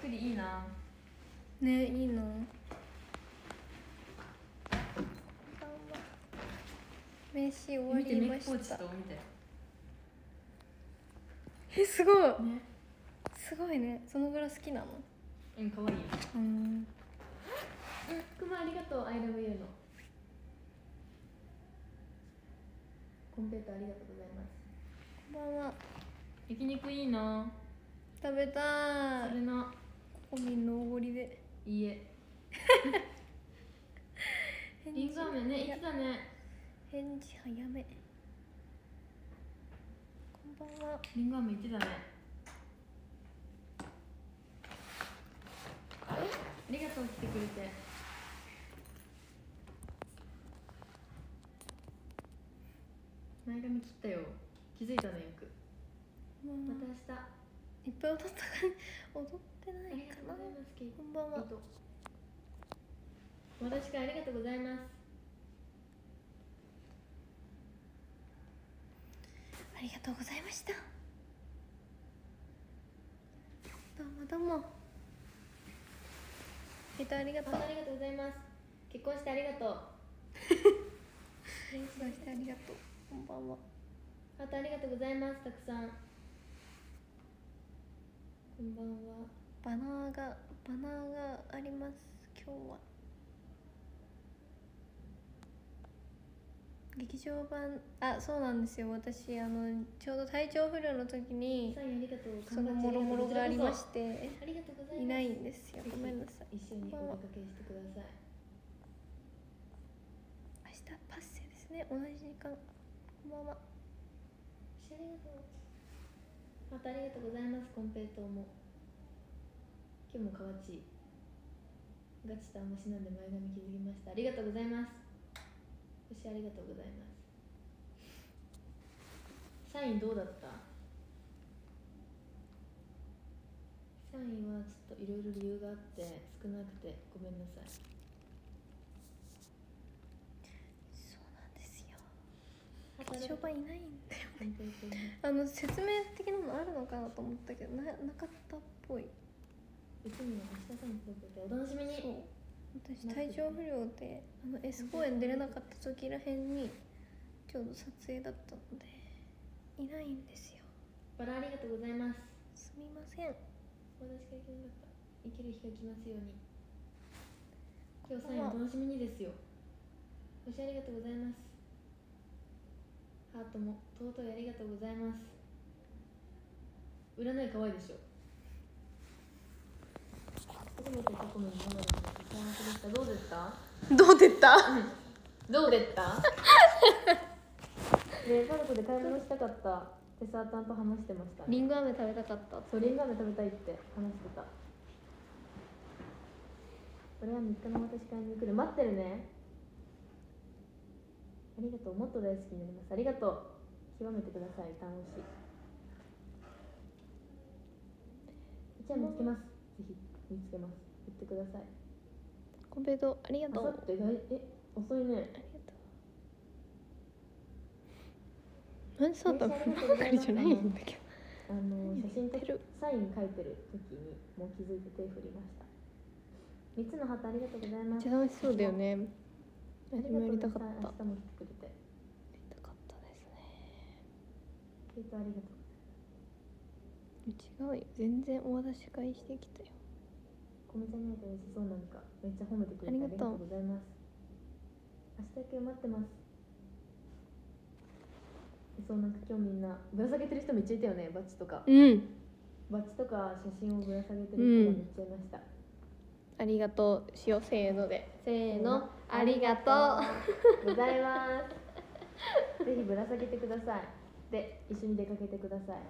くりいいな。 ね、いいな。名刺終わりました。 見てえ、すごい、 ね、 すごいね。そのぐらい好きなの？ うん、かわいい。くまありがとう。I love you のコンペイトありがとうございます。 こんばんは。 焼肉いいな。 食べたい。 それな。 ココミンのおごりで。 いいえ。リンゴ飴ね、いつだね。 返事早め。こんばんは。 リンゴ飴いってたね。ありがとう、来てくれて。前髪切ったよ。気づいたね、よく。また明日。 いっぱい踊ったか踊ってないかな。こんばんは。 私からありがとうございます。 ありがとうございました。どうもどうも。ありがとう。 ありがとうございます。結婚してありがとう。 結婚してありがとう。こんばんは。 あとありがとうございます。たくさん。こんばんは。 バナーがあります。今日は劇場版、そうなんですよ。私ちょうど体調不良の時にそのもろもろがありましていないんですよ。ごめんなさい。 一緒にお出かけしてください。 明日パッセですね。同じ時間。こんばんは。 ありがとう。またありがとうございます。コンペイトーも今日もかわちい。ガチとあんましなんで前髪気づきました。ありがとうございます。星ありがとうございます。サインどうだった？サインはちょっといろいろ理由があって少なくてごめんなさい。 そうなんですよ。劇場版いないんだよね。説明的なのあるのかなと思ったけどなかったっぽい。 いつもの明日さんとお楽しみに。 そう、私体調不良でS 公演出れなかった時らへんにちょうど撮影だったのでいないんですよ。 バラありがとうございます。 すみません。 私が行ける日が来ますように。今日サインお楽しみにですよ。星ありがとうございます。ハートも尊いありがとうございます。占い可愛いでしょ。初めて過去の今までの幸せでした。どうでした？ どうでったどうでったで、家族で買い物したかったってさーたんと話してました、ね。 リンゴ飴食べたかった。 そう、リンゴ飴食べたいって話してた。俺は3日の私買いに来る。待ってるね。ありがとう。もっと大好きになります。ありがとう。極めてください。楽しい。じゃあ見つけます。ぜひ見つけます。言ってください。 コンペイトありがとう。 あさって遅いね。 ありがとう。何そうだったの？風呂上がりじゃないんだけど。 写真とサイン書いてる時にもう気づいて手振りました。3つのハートありがとうございます。 めっちゃ楽しそうだよね。私もやりたかった。 明日も来てくれて。 やりたかったですね。 ありがとう。 違うよ。全然お渡し会してきたよ。 コメちゃんに会えて嬉しそうなんかめっちゃ褒めてくれてありがとうございます。明日明け待ってます。そう、なんか今日みんなぶら下げてる人めっちゃいたよね。バッジとか、バッジとか写真をぶら下げてる人がめっちゃいました。 ありがとうしよう。せーので。せーの。ありがとうございます。ぜひぶら下げてください。で、一緒に出かけてください。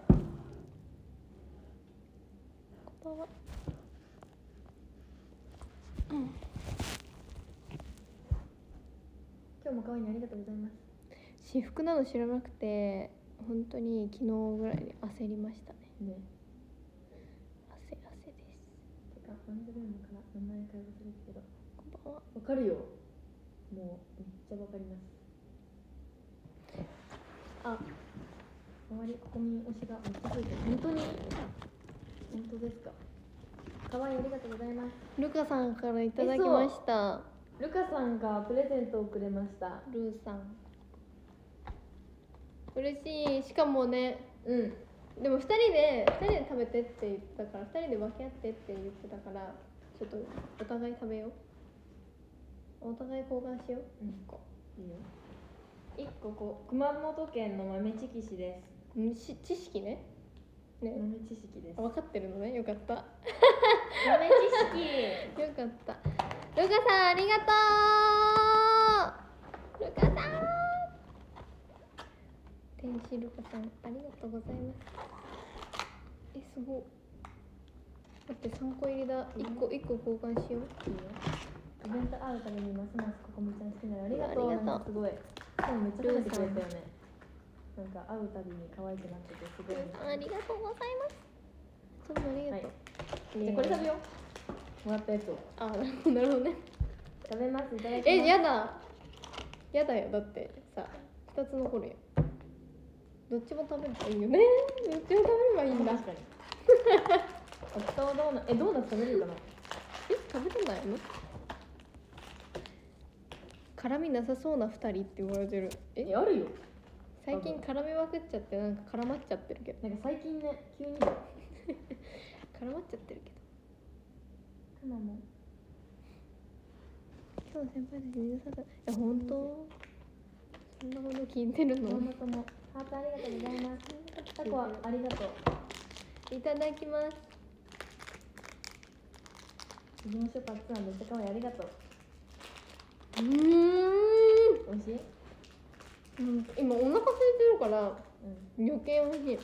こんばんは。 今日も可愛いにありがとうございます。 私服など知らなくて本当に昨日ぐらいに焦りましたね。汗です。 てかワンドルームから名前会話するけど。 こんばんは。 わかるよ。もうめっちゃわかります。周りここに推しがめっちゃ増えてる。本当ですか？ かわいい、ありがとうございます。 ルカさんからいただきました。 ルカさんがプレゼントをくれました。 ルーさん嬉しい。しかもね、でも2人で食べてって言ったから、2人で分け合ってって言ってたから、ちょっとお互い食べよう。お互い交換しよう。1個いいよ。1個こう熊本県の豆知識です。 知識ね。 豆知識です。 分かってるのね。よかった。 豆知識。 よかった。ルカさんありがとう。ルカさん。天使ルカさんありがとうございます。すごい。だって3個入りだ。1個交換しよう。いいよ。 イベント会うためにますますここみちゃん好きなの。ありがとう。なんかすごい。でもめっちゃ褒めてくれたよね。なんか会うたびに可愛くなっててすごい。 ありがとうございます。どうもありがとう。 じゃこれ食べよう。もらったやつを。 あ、なるほどね。 食べます。いただきます。 やだよ。だってさ、2つ残るよ。どっちも食べればいいよね。どっちも食べればいいんだ。 確かに。ドーナツ食べれるかな。 食べれないの？絡みなさそうな2人って言われてる。 あるよ。 最近絡みまくっちゃって、なんか絡まっちゃってるけど。 なんか最近ね、急に絡まっちゃってるけど。 ママも今日先輩たち皆さん、本当？そんなこと聞いてるの？ ママともハートありがとうございます。タコはありがとう。 いただきます。 自分のショップ熱なんめっちゃ可愛い。ありがとう。美味しい？ 今お腹空いてるから、余計美味しい。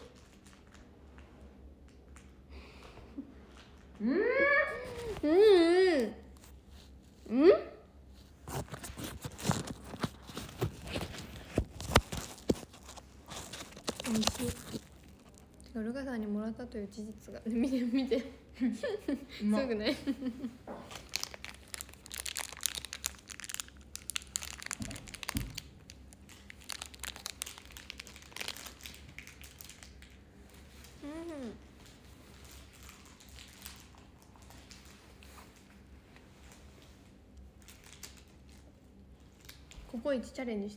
美味しい。ルカさんにもらったという事実が見てすぐね。ココイチチャレンジした？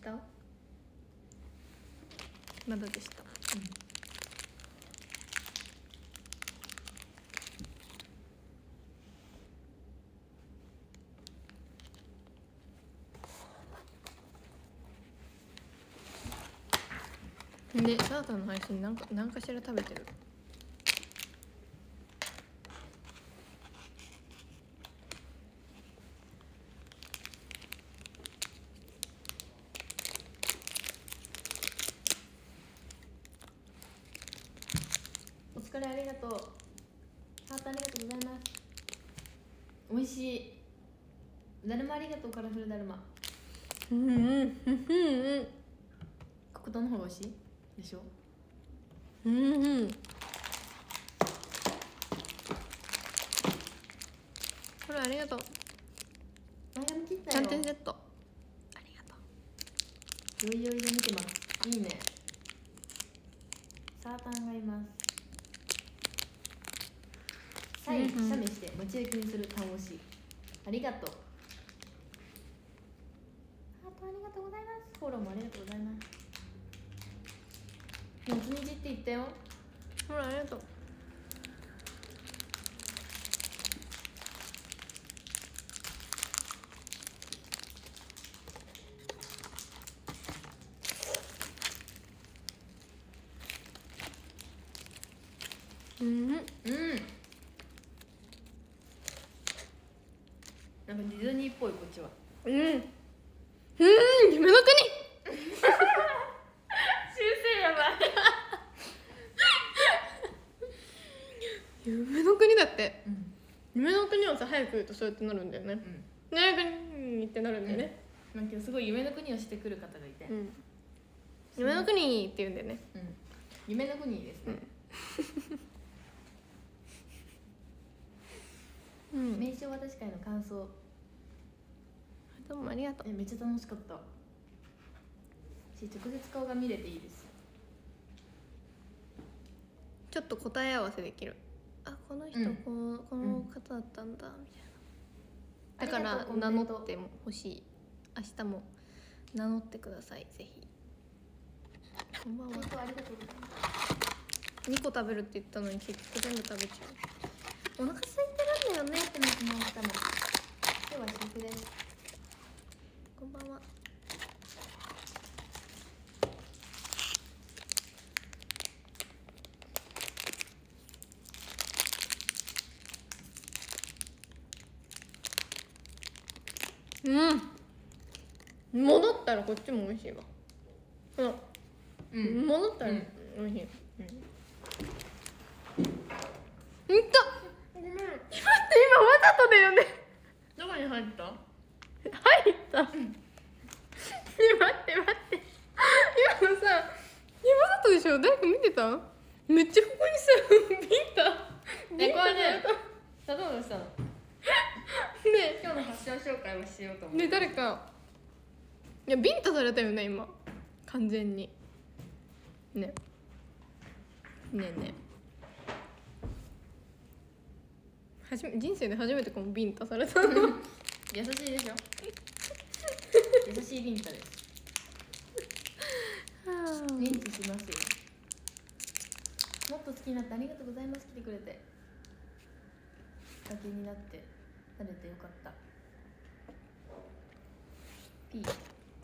まだでした。で、サータの配信なんかしら食べてる。 お疲れありがとう。ハートありがとうございます。美味しい。だるまありがとう。カラフルだるま。黒糖の方が美味しいでしょ。 これありがとう。 前髪切ったよ。 3点セット。ありがとう。よいよいで見てます。いいね。サータンがいます。サイン、写メして持ち行きにする単押し。ありがとう。ハートありがとうございます。フォローもありがとうございます。もつにじって言ったよ。 ほら、ありがとう。 なんかディズニーっぽい。こっちは夢の国修正やばい夢の国だって、夢の国をさ、早く言うとそうやってなるんだよね。夢の国ってなるんだよね。 なんかすごい夢の国をしてくる方がいて、 夢の国って言うんだよね。 夢の国ですね。名称私会の感想。 どうもありがとう。 めっちゃ楽しかった。直接顔が見れていいです。 ちょっと答え合わせできる。 あこの人この方だったんだみたいな、だかありがらとう名乗っても欲しい。明日も名乗ってくださいぜひ。こんばんは。 ありがとうございます 2個食べるって言ったのに結局全部食べちゃう。お腹空いてるんだよねって待ってます。もう今日は食です。 こんばんは。戻ったらこっちも美味しいわ。戻ったら美味しい。いった。待って今わざとだよね。 どこに入った？ 入った。待って今のさ、わざとでしょ。誰か見てた？めっちゃここにさビンタ。 これね、さどうしたの？ ね今日の発祥紹介をしようと思って。 ね誰かいやビンタされたよね今完全に。ね人生で初めてこのビンタされたの。 優しいでしょ。優しいビンタです。認知しますよ。もっと好きになってありがとうございます。来てくれてきっかけになって食べてよかった。ピー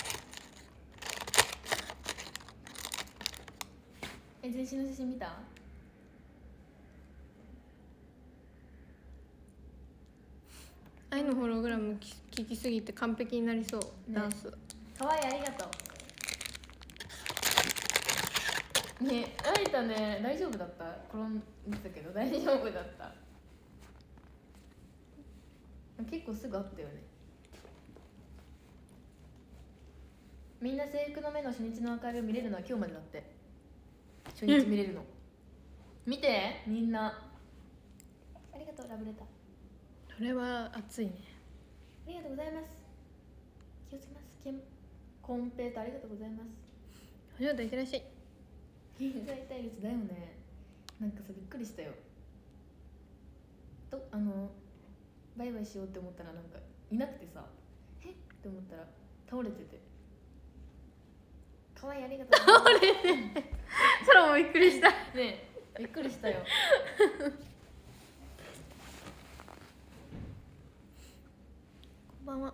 全身の写真見た？ 愛のホログラム聞きすぎて完璧になりそう、ね、ダンス。 かわいい、ありがとう。ね、あいたね、大丈夫だった？転んでたけど大丈夫だった？結構すぐあったよね。みんな制服の目の初日の明かりを見れるのは今日までだって。初日見れるの、見てみんな。ありがとうラブレター。 それは熱いね。 ありがとうございます。気をつけます。コンペイトありがとうございます。 初めていってらっしゃい。 銀座対立だよね。なんかさびっくりしたよ。バイバイしようって思ったらなんかいなくてさ、えって思ったら倒れてて。かわいい、ありがとうございます。 倒れててそれもびっくりした。 ねびっくりしたよ。 こんばんは。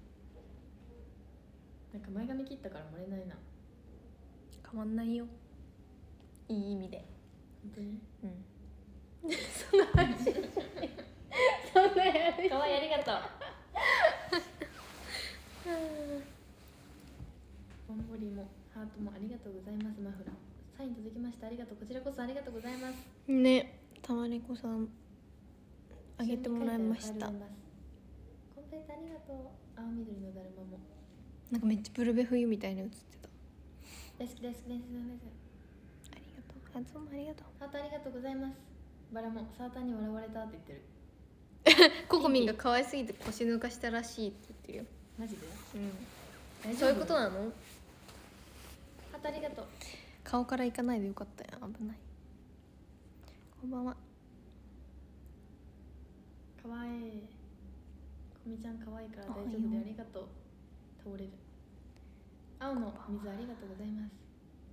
なんか前髪切ったから漏れないな。 変わんないよ、いい意味で。 本当に？ そんな話そんな話。 かわいい、ありがとう。ボンボリもハートもありがとうございます。マフラーサイン届きました。ありがとう。こちらこそありがとうございます。 ね、たまりこさんあげてもらいました。 コンペイトありがとう。青緑のだるまもなんかめっちゃブルベ冬みたいに映ってた。 大好き大好きです。 ありがとう。ハートもありがとう。 ハートありがとうございます。バラもサーターに笑われたって言ってる。 ココミンが可愛すぎて腰抜かしたらしいって言ってるよ。 マジで？ そういうことなの？ ハートありがとう。 顔から行かないでよかったよ。危ない。こんばんは。 かわいい。こみちゃんかわいいから大丈夫でありがとう。倒れる。青の水ありがとうございます。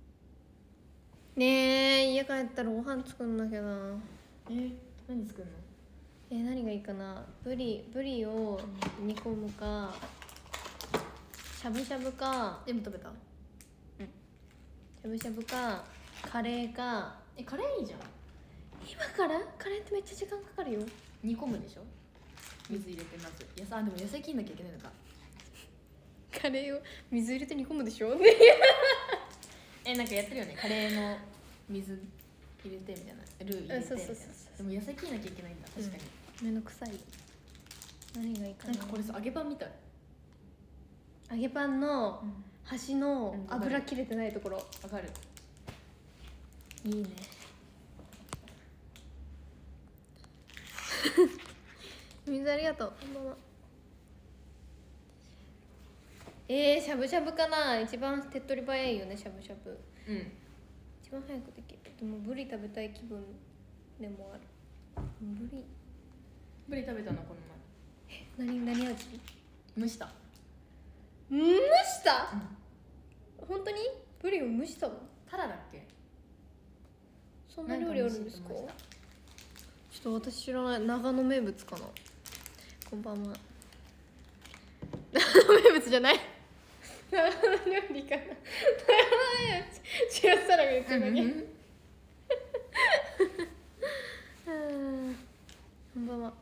ねえ、家帰ったらご飯作んなきゃな。 何作るの？ 何がいいかな。ブリを煮込むか、しゃぶしゃぶか。 全部食べた？ しゃぶしゃぶかカレーか。 カレーいいじゃん。 今からカレーってめっちゃ時間かかるよ。 煮込むでしょ。水入れてまず。でも野菜切んなきゃいけないのか。 カレーを水入れて煮込むでしょ。 なんかやってるよね。カレーの水入れてみたいな、ルー入れてみたいな。でも野菜切んなきゃいけないんだ。確かに。 めんどくさい。何がいいかな。 なんかこれさ、揚げパンみたい。 揚げパンの端の油切れてないところ。 わかる。 いいね。水ありがとう。こんばんは。しゃぶしゃぶかな。一番手っ取り早いよね、しゃぶしゃぶ。一番早くできる。でもブリ食べたい気分でもある。 ブリ食べたのこの前。 何味？ 蒸した。 蒸した？本当に？ブリを蒸したの？ タラだっけ？ そんな料理あるんですか？ちょっと私知らない。長野名物かな。こんばんは。長野名物じゃない。長野料理かな。長野名物。違ったら言ってるだけ。こんばんは。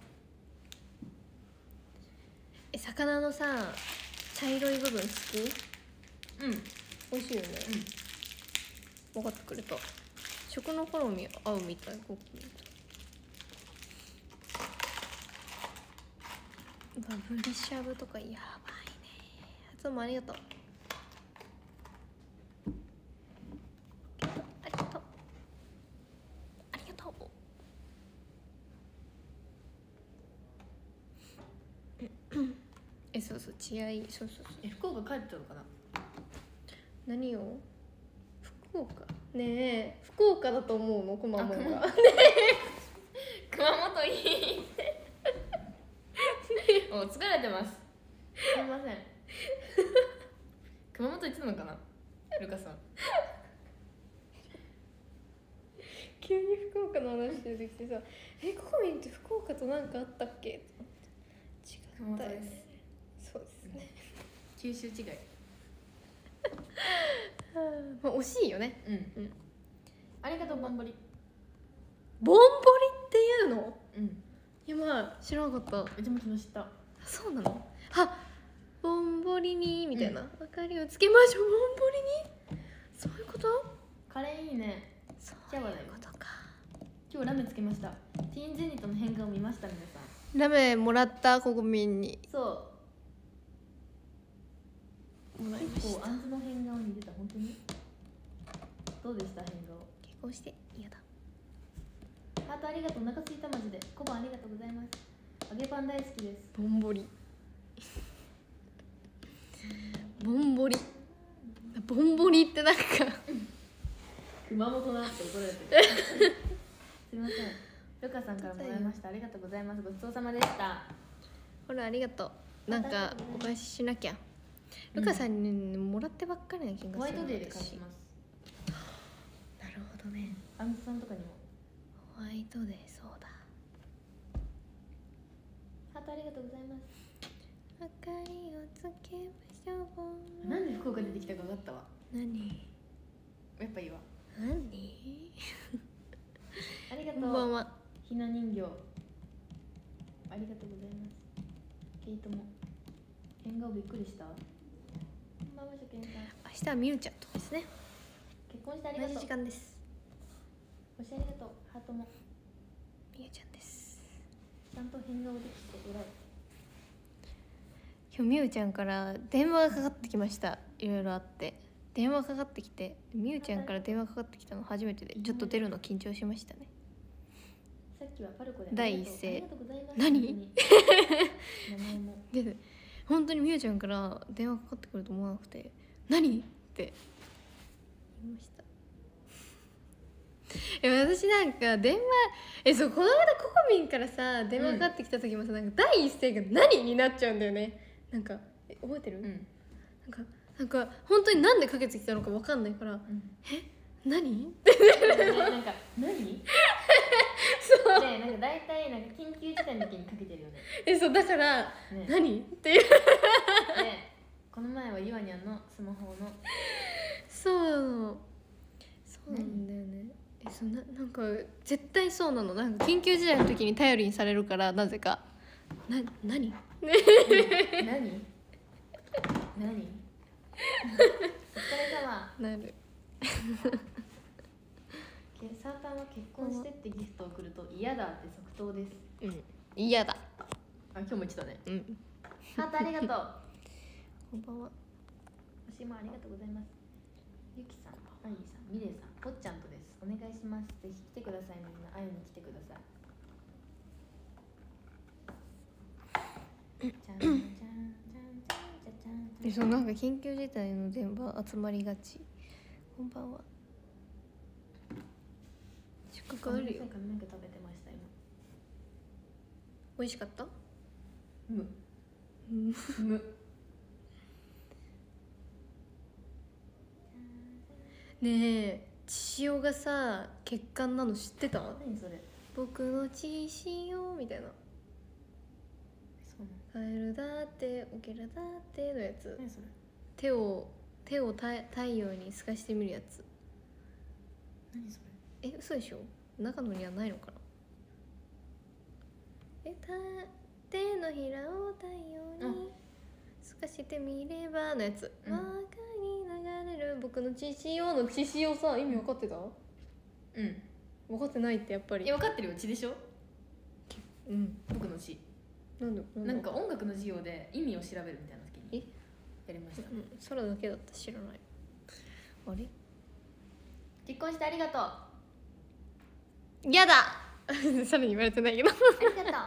魚のさ、茶色い部分好き？美味しいよね。分かってくれた。食の好み合うみたい。ブリしゃぶとかやばいね。発音もありがとう。ありがとう。ありがとう。そうそう、血合い。そう。 福岡帰っちゃうのかな。 何を？福岡ねえ、福岡だと思うの？熊本が。ねえ、熊本いいってもう疲れてます。すいません。熊本行ってたのかな、ルカさん。 急に福岡の話出てきてさ、ココミンって福岡と何かあったっけ？違ったよね。そうですね。 九州違い。 まあ惜しいよね。 ありがとう、ぼんぼり。 ぼんぼりっていうの？いや、まあ知らなかった。 うちも昨日知った。 そうなの？ぼんぼりにみたいな。明かりをつけましょう。ぼんぼりに。そういうこと？ カレーいいね。 そういうことか。 今日ラメつけました。ティーンゼニットの変化を見ました、皆さん。 ラメもらった国民に。 そう。 もらいました。 あんずの変顔に出た。本当にどうでした？変顔。 結婚して嫌だ。 ハートありがとう。お腹すいた。マジで。コバありがとうございます。揚げパン大好きです。 ぼんぼり。ぼんぼり。ぼんぼりってなんか熊本なって怒られてる。すいません。ルカさんからもらいました。ありがとうございます。ごちそうさまでした。 ほら、ありがとう。なんかお返ししなきゃ。ルカさんにもらってばっかりな気がする。 ホワイトデーで返します。 なるほどね。 アンズさんとかにも。 ホワイトデー、そうだ。 ハートありがとうございます。 明かりをつけましょう。 なんで福岡出てきたか分かったわ。 何？ やっぱいいわ。 何？ ありがとう。 こんばんは。 ひな人形。ありがとうございます。ケイトも。変顔びっくりした。こんばんは、初見さん。 明日はみゆちゃんとですね。 結婚してありがとう。 同じ時間です。 星ありがとう。ハートも。 みゆちゃんです。 ちゃんと変顔できて偉い。 今日みゆちゃんから電話がかかってきました。いろいろあって電話かかってきて、みゆちゃんから電話かかってきたの初めてで、ちょっと出るの緊張しましたね。 さっきはパルコで第一声。 何？ で本当にみゆちゃんから電話かかってくると思わなくて、何って言いました。私なんか電話そう、この間ココミンからさ電話かかってきた時もさ、なんか第一声が何になっちゃうんだよね。なんか覚えてる？なんか本当になんでかけてきたのか分かんないから、何？ってなんか何？ そうね、なんか大体なんか緊急事態の時にかけてるよね。 そうだから、何？っていう。 この前はゆあにゃんのスマホの。 そうなんだよね。なんか絶対そうなの。なんか緊急事態の時に頼りにされるから、なぜか何？ 何？お疲れ様。 なる。 サータンは結婚してってギフトを送ると嫌だって即答です。 嫌だ。 今日も言ってたね。ハートありがとう。 こんばんは。 星もありがとうございます。ゆきさん、アイーさん、ミレイさん、ぽっちゃんとです。お願いします。ぜひ来てください。みんな会いに来てください。 なんか緊急事態の電話集まりがち。こんばんは。宿泊あるよ。 髪の毛食べてました今。 美味しかった？ むねえ、千代がさ血管なの知ってた？ 何それ？ 僕の千代みたいな。 そうカエルだってオケラだってのやつ。 何それ？ 手を太陽に透かしてみるやつ。 何そえ、嘘でしょ？中野にはないのかな。手のひらを太陽に透かしてみればのやつ。 うん輪っかに流れる僕の血潮の血潮さ、意味分かってた？ れ？うん分かってないってやっぱり。 分かってるよ。血でしょ？ うん。 僕の血。 なんでなんか音楽の授業で意味を調べるみたいな時にやりました。 うん、空だけだった知らない。あれ？ 結婚してありがとう。あやださらに言われてないけどりがとう。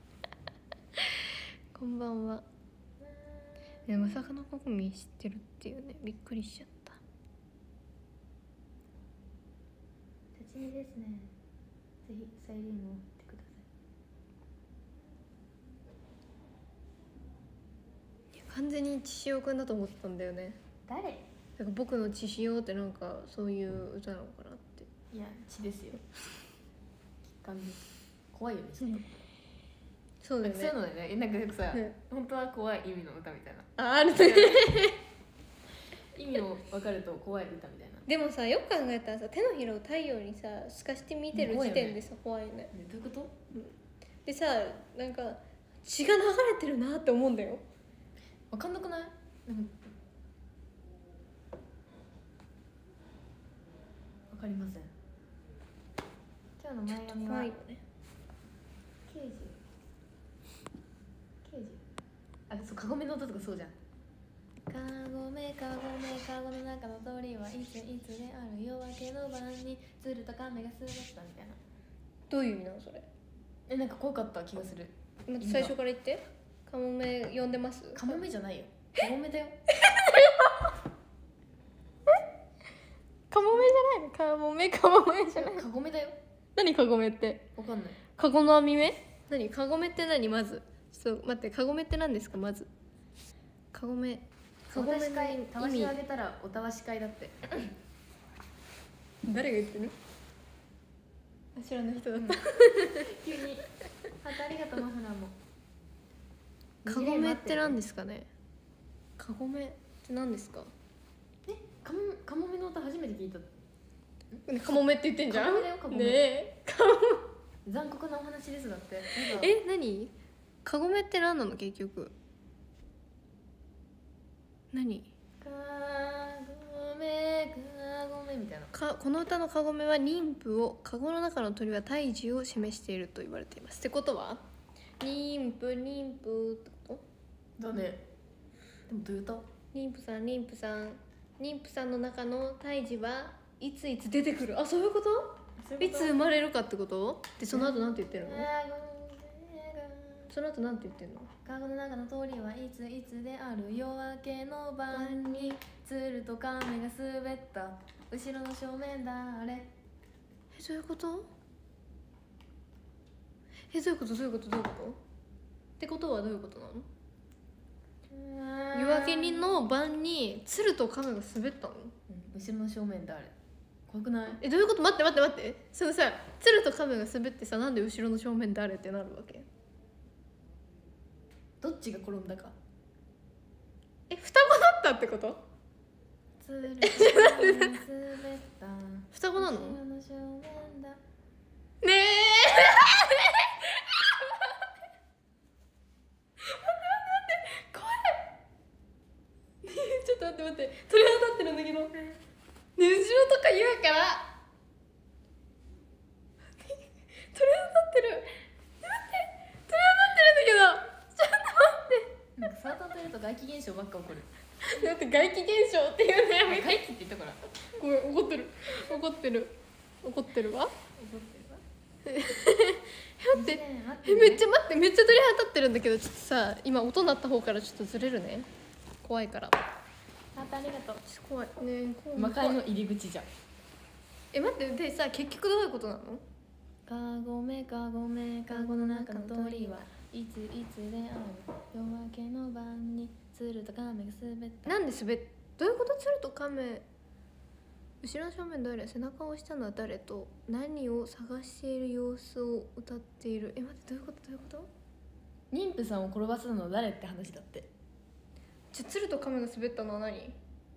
こんばんは。ね、まさかのここみ知ってるっていうね、びっくりしちゃった。 立ち見ですね。ぜひサイリウムを打ってください。 完全に千代くんだと思ってたんだよね。 誰？ だから僕の千代ってなんかそういう歌なのかなって。 いや血ですよ。血管です。怖いよねちょっと。 そうだよね。 そういうのだよね。なんかよくさ、 ね本当は怖い意味の歌みたいな。 あるね意味を分かると怖い歌みたいな。 でもさ、よく考えたらさ、手のひらを太陽にさ透かして見てる時点でさ、怖いよね。 ね、どういうこと？ でさ、なんか血が流れてるなって思うんだよ。 分かんなくない？でも分かりません。今日の前髪は怖いよね。 90。あ、そう、カゴメの音とかそうじゃん。カゴメカゴメカゴの中の鳥はいついつである夜明けの晩に鶴と亀が滑ったみたいな。 どういう意味なのそれ？ なんか怖かった気がする。 待って、最初から言って。カモメ呼んでます？ カモメじゃないよ。カゴメだよ。 カモメじゃないの？カモメじゃない。 カゴメだよ。 何カゴメって？ わかんない。 カゴの網目？何カゴメって何？まずちょっと待って、カゴメって何ですか？まずカゴメ。カゴメの会、たわし意味をあげたらおたわし会だって。 誰が言ってる？知らない人だった。 急に。ありがとうマフラーも。 カゴメって何ですかね？カゴメって何ですか？ カモメの歌初めて聞いた。 カモメって言ってんじゃん。 カモメだよカモメ。 ねえ。 残酷なお話ですだって。 え、何？カゴメって何なの結局？何？ カゴメみたいな。 この歌のカゴメは妊婦を、カゴの中の鳥は胎児を示していると言われています。ってことは妊婦ってこと？ だね。でもどういう歌？ 妊婦さんの中の胎児はいついつ出てくる。あ、そういうこと？いつ生まれるかってこと？でその後なんて言ってるの？その後なんて言ってるの？ カゴの中の鳥はいついつである夜明けの晩に鶴と亀が滑った後ろの正面誰？ え、そういうこと？え、どういうこと？ってことはどういうことなの？夜明けの晩に鶴と亀が滑ったの？ 後ろの正面誰？怖くない？ え、どういうこと？待ってそのさ、鶴と亀が滑ってさ、なんで後ろの正面誰ってなるわけ？ どっちが転んだか。 え、双子だったってこと？ 鶴と亀が滑った双子なの？ 後ろの正面だ。 ねえちょっと待って鳥肌立ってるんだけど、ね、後ろとか言うから鳥肌立ってる。待って鳥肌立ってるんだけど、ちょっと待って。 なんかサーターとやると外気現象ばっか起こる。 だって外気現象っていうのやめて。 外気って言ったから。 ごめん、怒ってるわ。 怒ってるわ。 待って、めっちゃ待って、めっちゃ鳥肌立ってるんだけど、ちょっとさ、今音鳴った方からちょっとずれるね。怖いから。 ありがとう。 怖いね。 魔界の入り口じゃん。 え、待って、でさ、結局どういうことなの？ かごめかごめかごの中の鳥はいついつである夜明けの晩に鶴と亀が滑った。 なんで滑っどういうこと？鶴と亀、後ろの正面誰、背中を押したのは誰と何を探している様子を歌っている。待って、どういうことどういうこと？ 妊婦さんを転ばすのは誰って話だって。 じゃあ鶴と亀が滑ったのは何？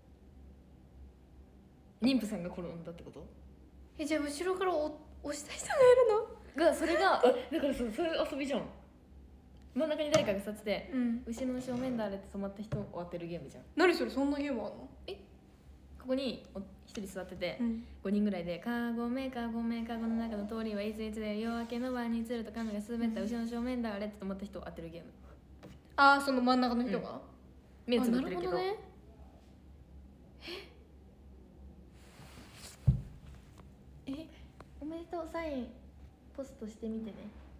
妊婦さんが転んだってこと？ じゃあ後ろから押した人がいるの？ それがだからそういう遊びじゃん。真ん中に誰かが座ってて、後ろの正面誰って止まった人を当てるゲームじゃん。 何それ、そんなゲームあんの？ ここに一人座ってて、5人ぐらいで「かごめかごめかごの中の通りはいついつで夜明けの晩に鶴と亀が滑った、後ろの正面誰って止まった人を当てるゲーム。 その真ん中の人が、 目つぶってるけど。おめでとう、サインポストしてみてね。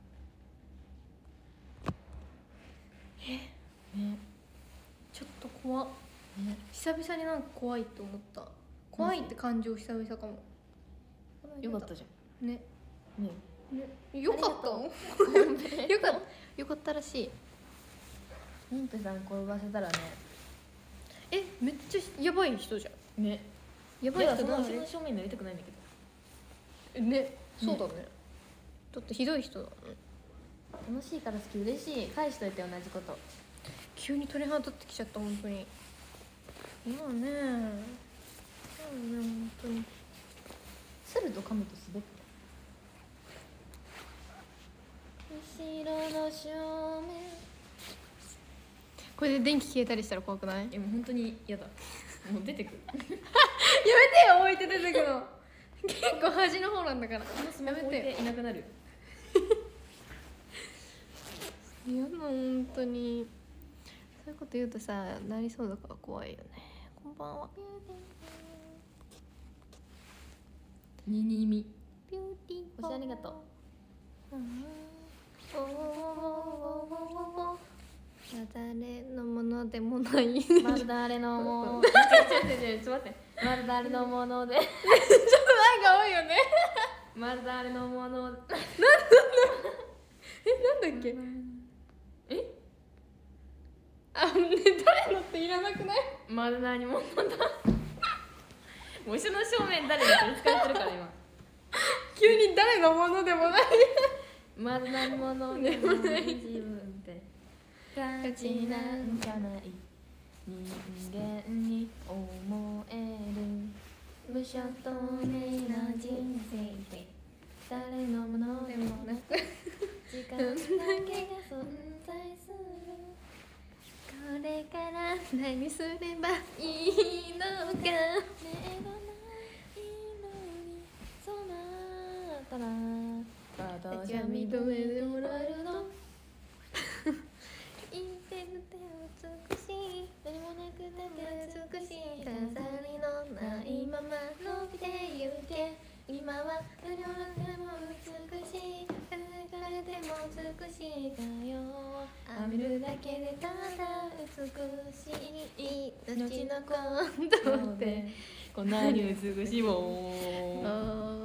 ね、 ちょっと怖っ、ね、久々になんか怖いって思った。怖いって感情久々かも。 よかったじゃん。ねよかったよかったらしい。 妊婦さん転ばせたらね、 めっちゃやばい人じゃん。ね、やばい人だね。 後ろの正面になりたくないんだけどね。そうだね。だってひどい人だね。 楽しいから好き、嬉しい、返しといて同じこと。 急に鳥肌立ってきちゃった、本当に。今ね本当に。 鶴と亀と滑った。後ろの正面。 これで電気消えたりしたら怖くない？ もう本当に嫌だ。もう出てくる。 やめてよ、置いて出てくの。結構端の方なんだから。 スマホ置いていなくなる。 嫌な、本当に。そういうこと言うとさ、なりそうだから怖いよね。こんばんは。 ににみ。 ビューティー。 星ありがとう。 誰のものでもない。 まる誰のもの。ちょっと待って。まる誰のもので。ちょっとなんか多いよね。 まる誰のもの。 なんだっけ？誰のっていらなくない？ まる何ものだ。もう後ろの正面誰だって使ってるから今。 急に誰のものでもない。 まる何ものでもない自分って価値なんかない人間に思える無所透明な人生で誰のものでもなく時間だけが存在する。これから何すればいいのか。目がない色に染まったら私は認めてもらえるの。生きてるて美しい何もなくて美しい飾りのないまま伸びてゆけ。今は何もなくても美しい誰でも美しいだよ。浴びるだけでただ美しい命のことでこんなに美しいもん。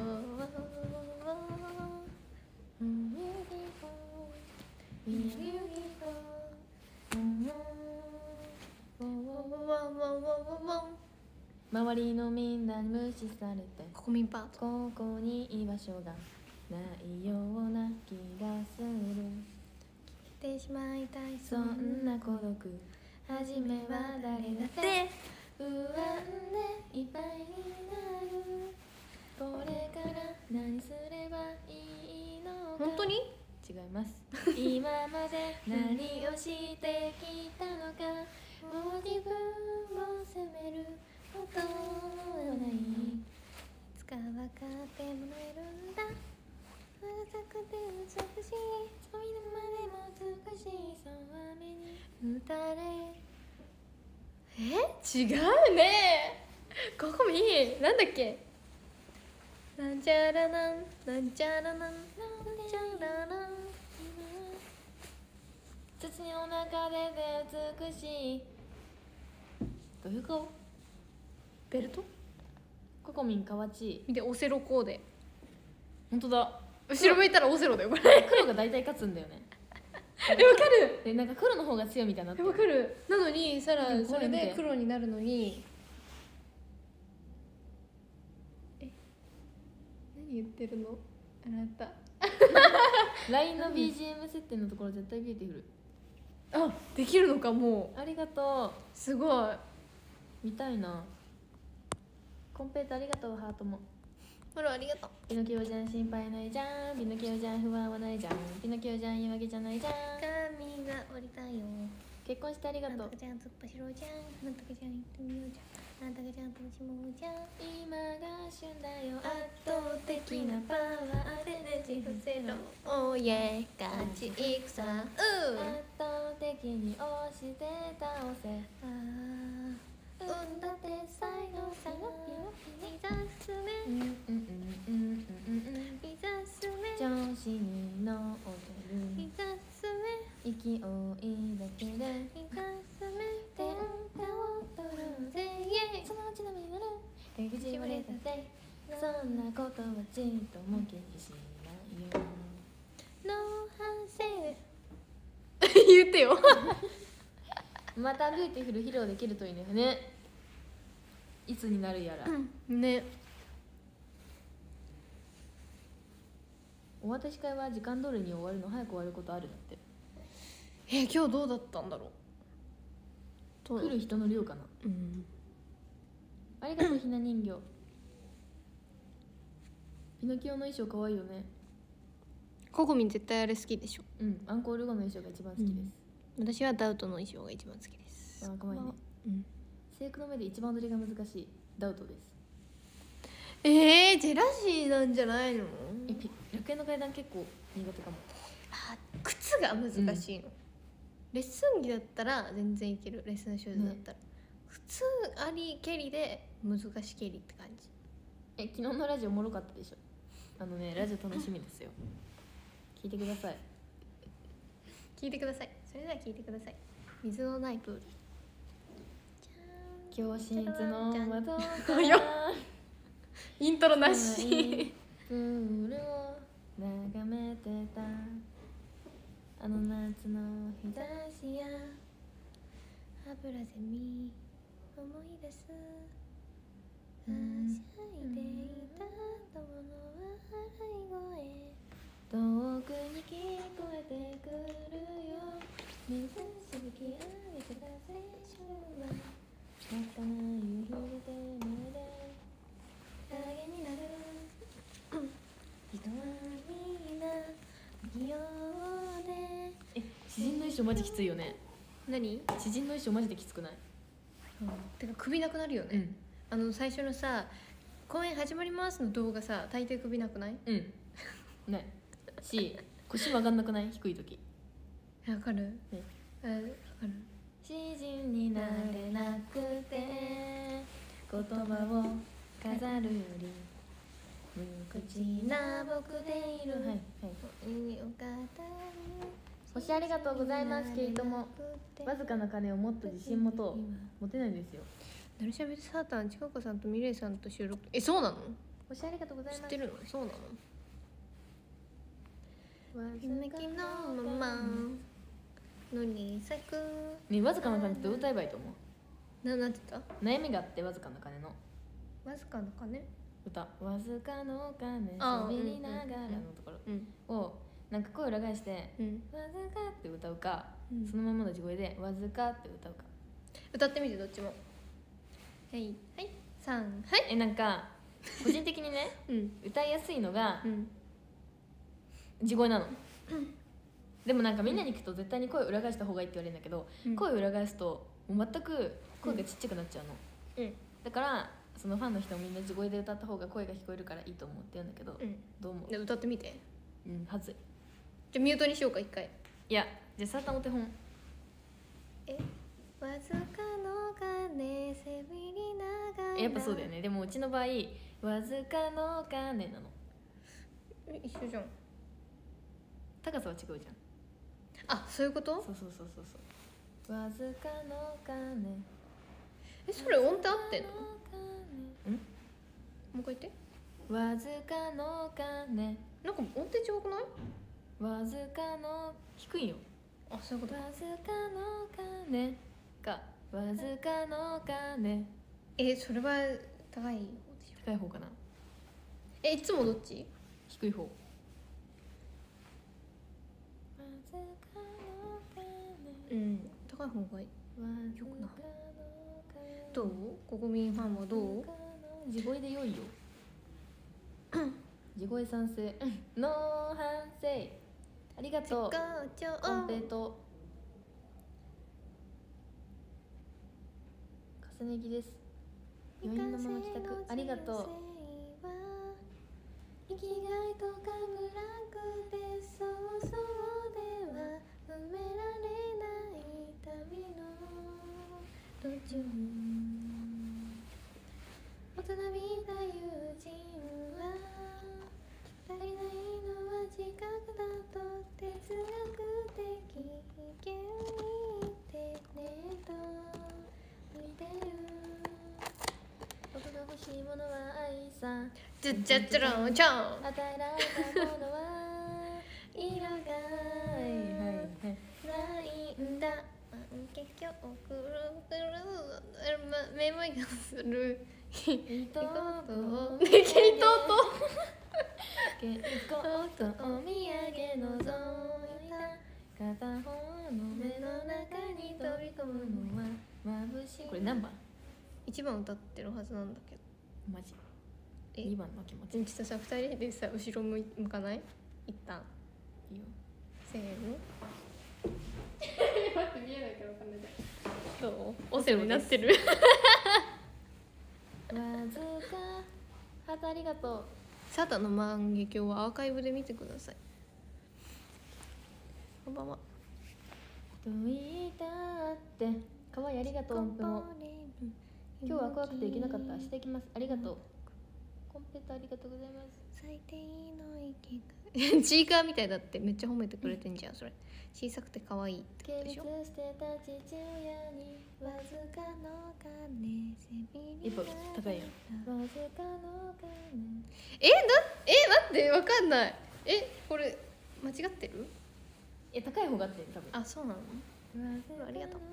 周りのみんなに無視されて国民パート。 ここに居場所がないような気がする。 来てしまいたいそんな孤独初めは誰だって不安でいっぱいになる。これから何すればいいのか。 本当に？ 違います。今まで何をしてきたのか。もう自分を責めることはない。いつか分かってもらえるんだ。浅くて美しいそみまでも美しいそう雨に打たれ。 違うね。ここもいい。なんだっけ？なんちゃらなんなんちゃらなんなんちゃらなん。 土の中で美しい。どういう顔？ ベルト？ ココミンかわちい。 見て、オセロコーデ。 本当だ。 後ろ向いたらオセロだよこれ。 黒が大体勝つんだよね。 わかる。 でなんか黒の方が強いみたいになってわかる。なのにさらでもこそれれ見てで黒になるのに。何言ってるのあなた。 LINE の BGM 設定のところ絶対ビューティフル。 あ、できるのかもありがとう。すごい。 う。見たいな。コンペイトありがとう。ハートも。 ほらありがとう。 ピノキオじゃん心配ないじゃん。ピノキオじゃん不安はないじゃん。ピノキオじゃん言い訳じゃないじゃん。 髪が降りたよ。 結婚してありがとう。 なんとかちゃん突っ走ろうじゃん。なんとかちゃん行ってみようじゃん。なんとかちゃん楽しもうじゃん。 今が旬だよ。圧倒的なパワーでねじ伏せろ。 おいえ勝ち戦。 圧倒的に押して倒せ。 運だって才能さがいざ進めいざ進め調子に乗っていざ進める勢いだけでいざ進め天下を取ろうぜイエイそのうちの実る手口割れたってそんなことはちっとも気にしないよ。 ノー反省言ってよまたビューティフル披露できるといいですね。いつになるやら。 ね。 お渡し会は時間通りに終わるの？早く終わることあるのって。 今日どうだったんだろう。 来る人の量かな。ありがとうひな人形。ピノキオの衣装可愛いよね。 ココミン絶対あれ好きでしょ。 うん、アンコール後の衣装が一番好きです。 私はダウトの衣装が一番好きです。 可愛いね。制服の目で一番踊りが難しいダウトです。 ジェラシーなんじゃないの？ 楽園の階段結構苦手かも。 靴が難しいの。レッスン着だったら全然いける。レッスンシューズだったら、靴あり蹴りで難し蹴りって感じ。 昨日のラジオおもろかったでしょ。ラジオ楽しみですよ。聞いてください。 聞いてください。それでは聞いてください。水のないプール。 教室の窓かよらイントロなしプールを眺めてたあの夏の日差しや油ゼミ思い出すはしゃいでいた友の笑い声遠くに聞こえてくるよ水しぶき浴びてた青春は真っ赤な夕日で手前で影になる人はみんな不器用で詩人の衣装マジきついよね。 何？ 詩人の衣装マジできつくない？ てか首なくなるよね、最初のさ公演始まりますの動画さ大抵首なくない？ ないし腰曲がんなくない？低い時。 わかる？ ね、 わかる。 詩人になれなくて言葉を飾るより無口な僕でいる。はいはい。星ありがとうございます。ケイトもわずかな金をもっと自信持とう。持てないんですよ。 ナルシャベルサータンちかこさんとミレイさんと収録。そうなの？ 星ありがとうございます。 知ってるの？そうなの？夢きのままのに咲くね、わずかな金って歌えばいいと思う。 なんて言った？ 悩みがあってわずかな金のわずかな金歌。わずかの金さびりながらのところをなんか声を裏返して、わずかって歌うか、そのままの地声でわずかって歌うか。 歌ってみてどっちも。はいはい3はいなんか個人的にね、歌いやすいのが地声なの。でもなんかみんなに聞くと絶対に声を裏返した方がいいって言われるんだけど、声を裏返すともう全く声がちっちゃくなっちゃうの、だからそのファンの人もみんな地声で歌った方が声が聞こえるからいいと思うって言うんだけど、どう思う？ で歌ってみて。 はずい。 じゃあミュートにしようか一回。 いや、じゃあサータンお手本。 わずかの金せびりながら。 やっぱそうだよね。でもうちの場合わずかの金なの。 一緒じゃん。 高さは違うじゃん。 あ、そういうこと？ そうわずかの金。 それ音程合ってんの？もう一回言って。 わずかの金なんか音程違くない？ わずかの低いよ。 あ、そういうこと。 わずかの鐘がわずかの鐘。 それは高い方でしょ。 高い方かな。 いつもどっち？ 低い方。わずかの鐘。 高い方がいい。 わずかの鐘。 どう？国民ファンはどう？ 地声で良いよ。地声賛成。ノー反省。ありがとう。コンペイト重ね着です。余韻のまま帰宅。ありがとう。生きがいとかブラックでそうそうでは埋められない旅の途中。大人びた友人は足りないのは自覚だと哲学的意見にってねと見てる。僕が欲しいものは愛さ。 ちゃっちゃっちゃらんちゃん。 与えられたものは色がないんだ。 結局メモリがする。 ケイトとお土産のぞいた片方の目の中に飛び込むのは眩しい。これ何番 ？1番歌ってるはずなんだけど。 マジ2番の気持ち。 ちょっとさ、2人でさ後ろ向かない？一旦いいよ。 せーの。待って、見えないから分かんない。どう？オセロになってる。 わずかハートありがとう。 サタの万華鏡はアーカイブで見てください。こんばんは。 どいたってかわいい。ありがとう。音符も今日は怖くて行けなかった。明日行きます。ありがとう。コンペットありがとうございます。最低の息がチーカーみたいだってめっちゃ褒めてくれてんじゃん。それ小さくて可愛いってことでしょ。 してた父親にわずかの鐘せびりが高いよ。わずかの鐘。 待ってわかんない。これ間違ってる？ 高い方があって多分。 あ、そうなの？ありがとう。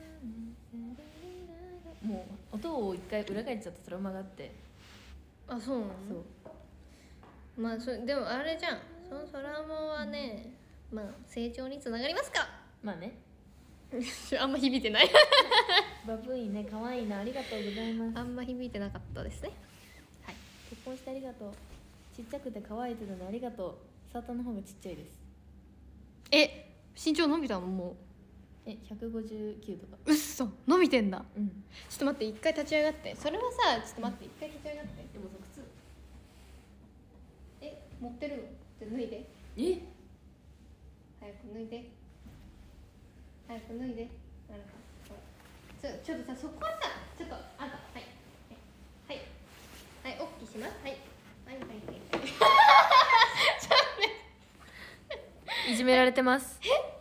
もう音を一回裏返っちゃったトラウマがあって。 あ、そうなの？そう。まあでもあれじゃん。そのトラウマはね、まあ成長につながりますから。 まあね。 あんま響いてない。 バブいね、可愛いな。ありがとうございます。 あんま響いてなかったですね。はい。 結婚してありがとう。ちっちゃくて可愛いてたのありがとう。サータの方がちっちゃいです。 身長伸びたの？もう159とか。 うっそ、伸びてんだ。 うん。 ちょっと待って、一回立ち上がって。それはさ、ちょっと待って、一回立ち上がって。 でもさ、靴持ってるの？じゃ脱いで。早く脱いで。早く脱いで。ちょっとさ、そこはさ、ちょっとあんた、はい、おっきします。はい。 いじめられてます。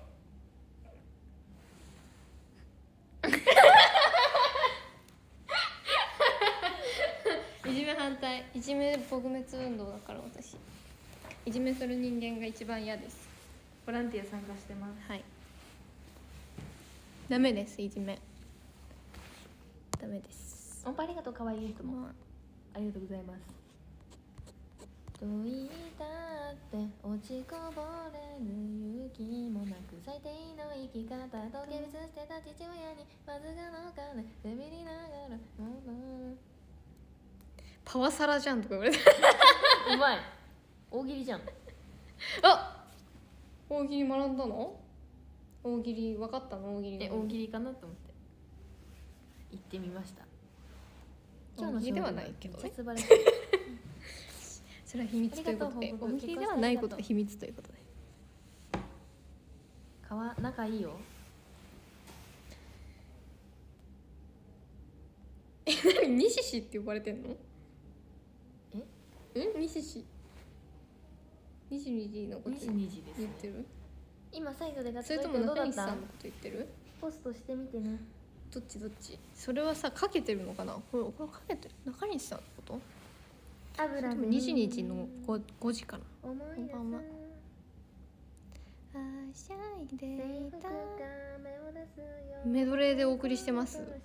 いじめ反対。いじめ撲滅運動だから私。いじめする人間が一番嫌です。 ボランティア参加してます。 はい。ダメです、いじめ。ダメです。 ありがとう、可愛い人も。ありがとうございます。どいたって落ちこぼれる勇気もなく最低の生き方と下別してた父親にわずかの鐘せびりながらパワサラじゃんとか言われて。 うまい。大喜利じゃん。 あ、大喜利学んだの？大喜利分かったの？大喜利。 大喜利かなと思って行ってみました。 今日の大喜利ではないけどね。それは秘密ということで、大喜利ではないことは秘密ということで。 仲いいよ。 何？西氏って呼ばれてんの？西氏。西氏のこと西氏ですね。 言ってる？ 今サイトでガッツそれとも中西さんのこと言ってる？ ポストしてみてね。 どっち？それはさ、かけてるのかな？これかけてる中西さんのこと？ 油で 21の 5時かな。 思い出すこんばんは。はしゃいでいたメドレーでお送りしてますの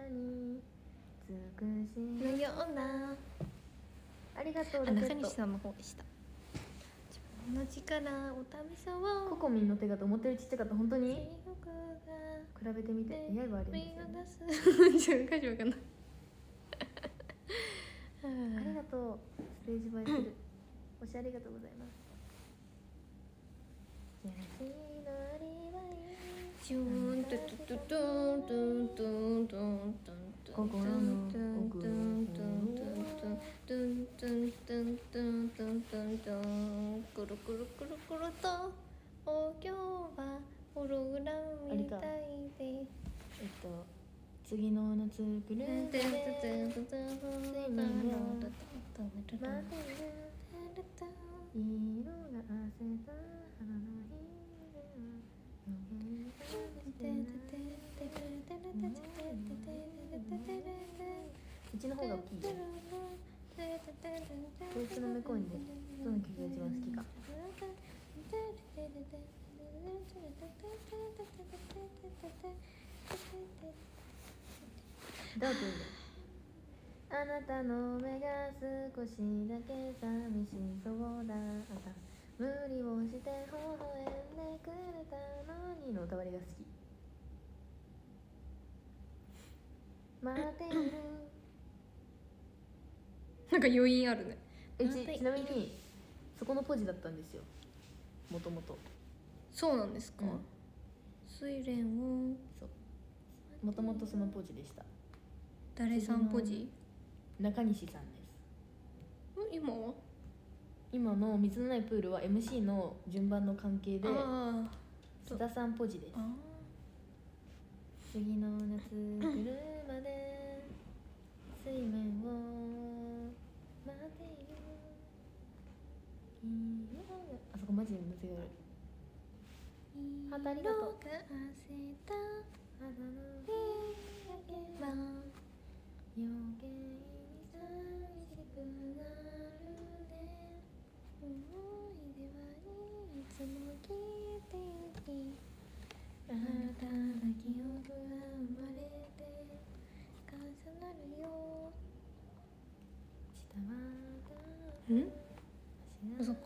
ような。 ありがとう。 あ、中西さんの方でした。自分の力を試そうココミンの手形思ったよりちっちゃかった。本当に比べてみて。刃ありますよね。 ちょっと歌詞わかんないありがとう。ステージ映えする星ありがとうございます。 シューントゥトゥトゥトゥントゥントゥントゥントゥン心の奥トゥントゥントゥントゥントゥントゥントゥントゥントゥントゥンくるくるくるくるとお経はホログラムみたいで次の夏来るまで睡眠を待っている。色が汗た花の日うちの方が大きいよ。こいつの向こうにね、どの曲が一番好きか。どうぞ。あなたの目が少しだけ寂しそうだった。無理をして微笑んでくれたのにの歌割りが好き。待っている。 なんか余韻あるね。 ちなみにそこのポジだったんですよ、もともと。 そうなんですか、睡蓮をそうもともとそのポジでした。 誰さんポジ？ 中西さんです。 今は？ 今の水のないプールは MC の順番の関係で須田さんポジです。次の夏来るまで水面を待っている。あそこマジでむずい。ハートありがとう。余計に寂しくなるね。思い出はいつも消えてゆき、新たな記憶が生まれて重なるよ。 あ、そっか。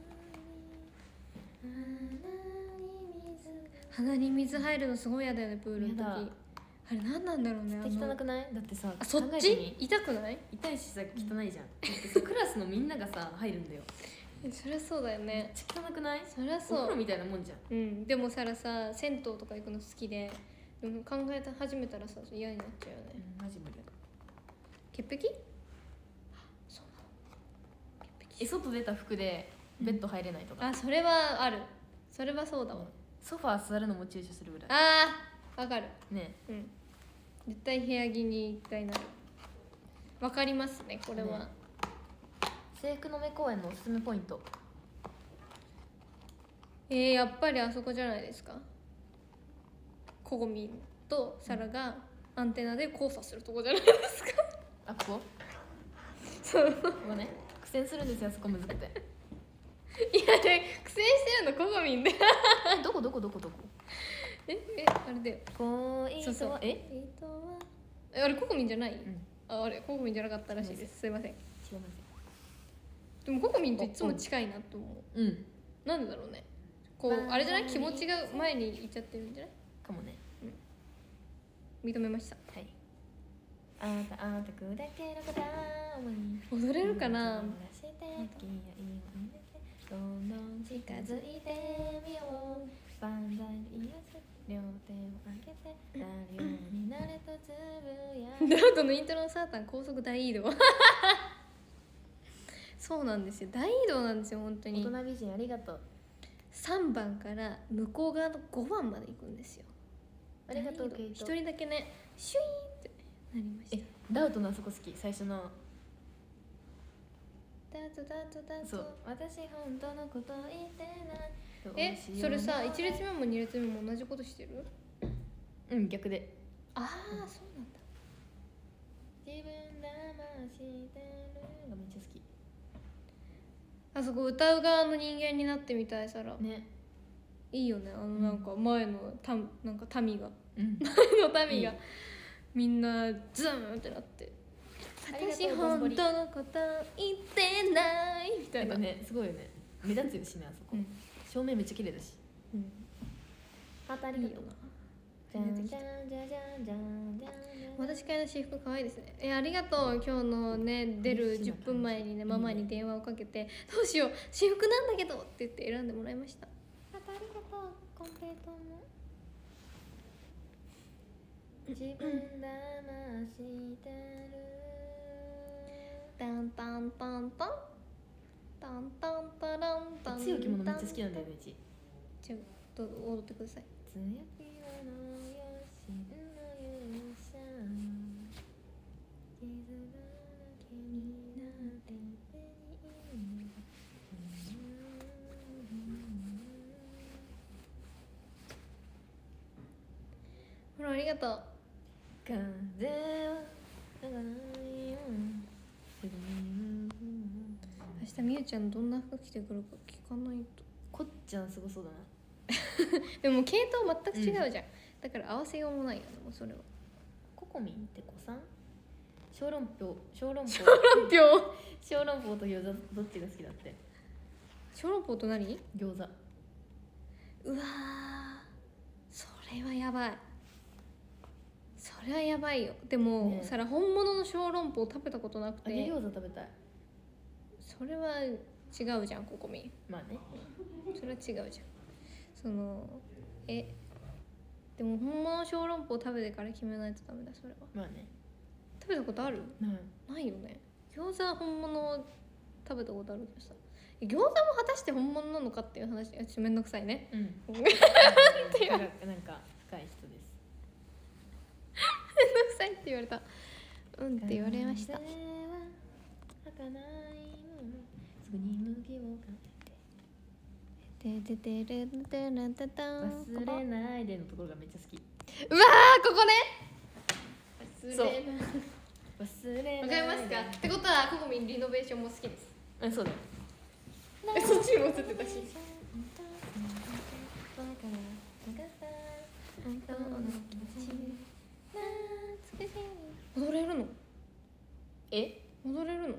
鼻に水入るのすごい嫌だよね、プールの時。あれ何なんだろうね。 汚くない？だってさ、 そっち痛くない？ 痛いしさ、汚いじゃん。だってさ、クラスのみんながさ入るんだよ。 そりゃそうだよね。 めっちゃ汚くない？ そりゃそう。 お風呂みたいなもんじゃん。 でもさ銭湯とか行くの好きで、でも考え始めたらさ嫌になっちゃうよね。 マジ無理だ。 潔癖？そうなの。潔癖。 外出た服でベッド入れないとか。 あ、それはある。それはそうだわ。 ソファー座るのも躊躇するぐらい。 ああ、わかる。 ね。 絶対部屋着に一回なる。わかりますね、これは。ね、 制服の目公園のおすすめポイント。 やっぱりあそこじゃないですか。コゴミンとサラがアンテナで交差するとこじゃないですか。 あ、ここ？ そう。 ここね。苦戦するんですよ、あそこむずくて。 いやね、苦戦してるのコゴミンで。 どこ？ あれで。 そうそう。 あれコゴミンじゃない？あれコゴミンじゃなかったらしいです。すいません。 違います。 でもコゴミンといつも近いなと思う。なんでだろうね。こうあれじゃない？気持ちが前にいっちゃってるんじゃない？ かもね。 認めました。 はい。あんた砕けること踊れるかな？ どんどん近づいてみよう。万歳で癒す両手を上げてなるようになれとつぶや。 ダートのイントロのサータン高速大移動。そうなんですよ、大移動なんですよ本当に。 大人美人ありがとう。 3番から向こう側の5番まで行くんですよ。 ありがとうケイト。 一人だけねシュイーンってなりました。 ダウトのあそこ好き。最初のダートそう、私本当のこと言ってない。 それさ1列目も2列目も同じことしてる？ 逆で。 ああ、そうなんだ。 自分騙してるがめっちゃ好き。 あそこ歌う側の人間になってみたい。さらね。 いいよね。なんか前のなんか民がうん前の民がみんなズーンってなって私本当のこと言ってないみたいな。 なんかね、すごいよね。目立つよしね、あそこ。照明めっちゃ綺麗だし。ハートありがとう。じゃんじゃんじゃんじゃんじゃんじゃん。 私からの私服可愛いですね。ありがとう。今日のね出る10分前にねママに電話をかけてどうしよう私服なんだけどって言って選んでもらいました。 ありがとう。コンペイトも自分騙してる。 タンタンタンタンタンタンタランタン。 強い着物めっちゃ好きなんだよね。うちじゃあどうぞ踊ってください。 強い着物よしんの勇者傷だらけになってほらありがとう。 風は吹かないよ明日みゆちゃんどんな服着てくるか聞かないと。 こっちゃんすごそうだな。 でも系統全く違うじゃん、だから合わせようもないよね。もうそれはココミンって子さん。小籠包小籠包小籠包と餃子どっちが好きだって。 小籠包と何？ 餃子。 うわーそれはやばい。それはやばいよ。でも、 ね、 さら本物の小籠包食べたことなくて。 揚げ餃子食べたい。 それは違うじゃんココミン。 まあね。 それは違うじゃん。そのでも本物の小籠包食べてから決めないとダメだ。それはまあね。 食べたことある？ ないないよね。餃子は本物食べたことあるけどさ、餃子も果たして本物なのかっていう話がちょっとめんどくさいね。 うんめんどくなんか深い人です。 さいって言われた。うんって言われました。 風は儚いものすぐに麦をかけてててれてれてた忘れないでのところがめっちゃ好き。 うわーここね。忘れない。 忘れない。 わかりますか？ってことはココミンリノベーションも好きです。 うん、そうだよ。 そっちにも映ってたし。踊れるの？踊れるの？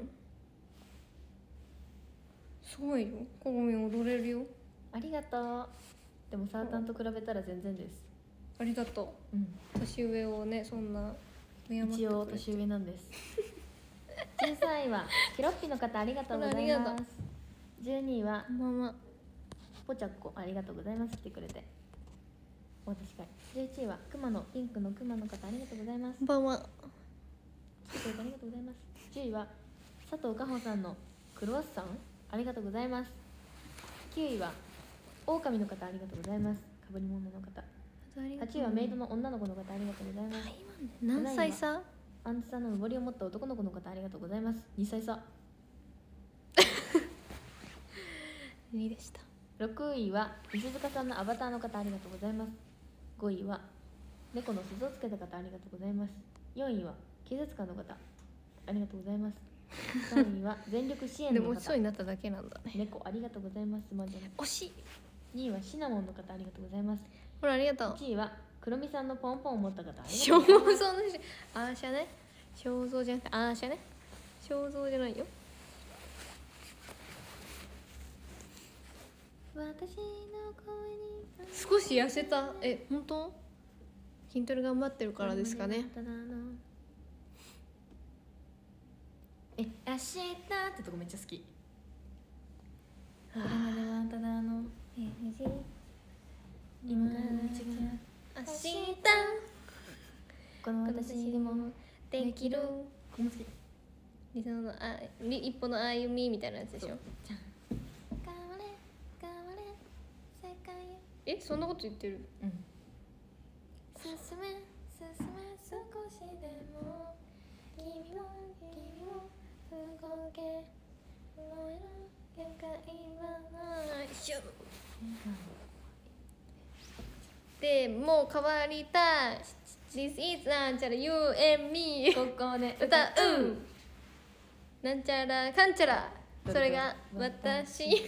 すごいよ。ココミン踊れるよ。 ありがとう。でもサータンと比べたら全然です。 ありがとう。年上をねそんな一応年上なんです。13位はケロッピの方ありがとうございます。12位はポチャッコありがとうございます。来てくれて。お確かに。11位は熊のピンクの熊の方ありがとうございます。 こんばんは。 来てくれてありがとうございます。10位は佐藤かほさんのクロワッサンありがとうございます。9位は狼の方ありがとうございます。かぶり物の方。8位はメイドの女の子の方ありがとうございます。 何歳差？ アンズさんの上りを持った男の子の方ありがとうございます。2歳差。 2でした。 6位は石塚さんのアバターの方ありがとうございます。5位は猫の鈴をつけた方ありがとうございます。4位は警察官の方ありがとうございます。3位は全力支援の方。 でも落ちそうになっただけなんだね。 猫ありがとうございます。 惜しい。 2位はシナモンの方ありがとうございます。 ほらありがとう。 1位はくろみさんのポンポンを持った方ありがと肖うございます。 像の人アーシャね。肖像じゃなくてアーシャね。肖像じゃないよ。 私の声に少し痩せた。本当？筋トレ頑張ってるからですかね。 明日ってとこめっちゃ好き。これまではただの今から違う明日この私でもできる。 これも好き。 理想の一歩の歩みみたいなやつでしょ。そんなこと言ってる？ 進め少しでも君も動け燃える限界はないしょ。 でもう変わりたい。This is なんちゃら You and me ここで歌うなんちゃらかんちゃらそれが私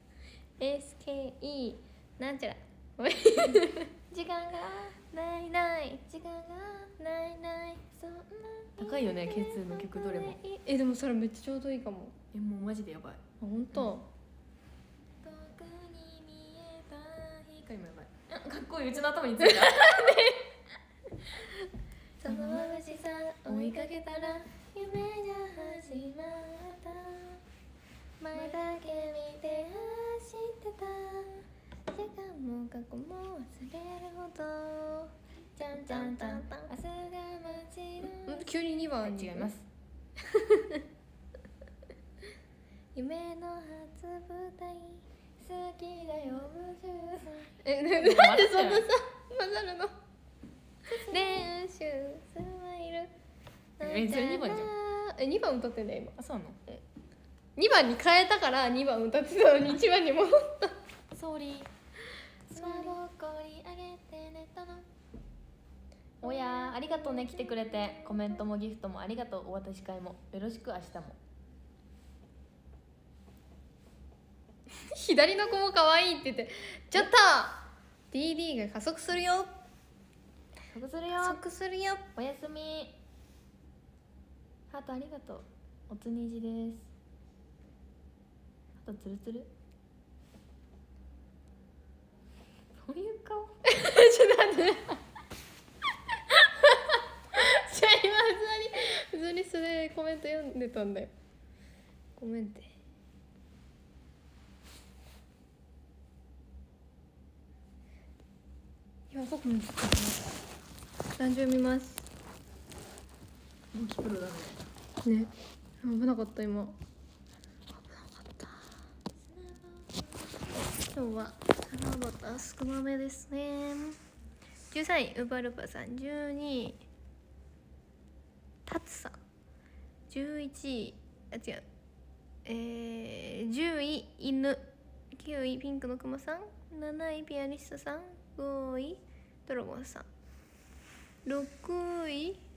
SKE なんちゃら時間がないない時間がないないそんな高いよね K2 の曲どれも。 でもそれめっちゃちょうどいいかも。 もうマジでやばい。 本当。 遠くに見えば光もやばい。かっこいい、うちの頭についたその眩しさ追いかけたら夢が始まった、前だけ見て走ってた、時間も過去も忘れるほど、じゃんじゃんじゃん明日が待ちる。 急に2番違います夢の初舞台好きだよ50歳。 なんでそんなさ混ざるの練習スマイルそれ2番じゃん。 2番歌ってんだよ今。 あ、そうなの。 2番に変えたから2番歌ってたのに1番に戻ったソーリースマホこり上げてねとの。おやありがとうね、来てくれて。コメントもギフトもありがとう。お渡し会もよろしく、明日も。 左の子も可愛いって言ってちょっと DD が加速するよ加速するよ。 加速するよ。 おやすみ。ハートありがとう。おつにじです。あとツルツル。どういう顔ちょっと待ってじゃあ今普通にそれコメント読んでたんだよ。ごめんって。いや僕も何十見ます。 モキプロだね。 ね、危なかった今。危なかった。今日は七夕少なめですね。13位ウバルパさん、12位タツさん、11位10位犬、9位ピンクのくまさん、7位ピアニストさん、5位ドラゴンさん、6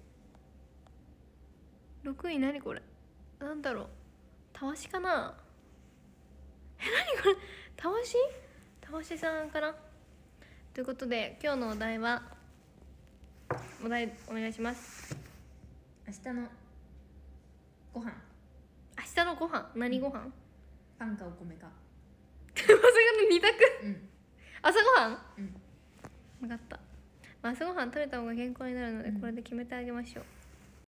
位何これ、なんだろう、たわしかな、何これ、たわしさんかな。ということで今日のお題お願いします。 明日のご飯。 明日のご飯、何ご飯？ パンかお米か。 まさかの2択。 うん。 朝ごはん？ うん。 分かった。朝ごはん食べた方が健康になるので、これで決めてあげましょう。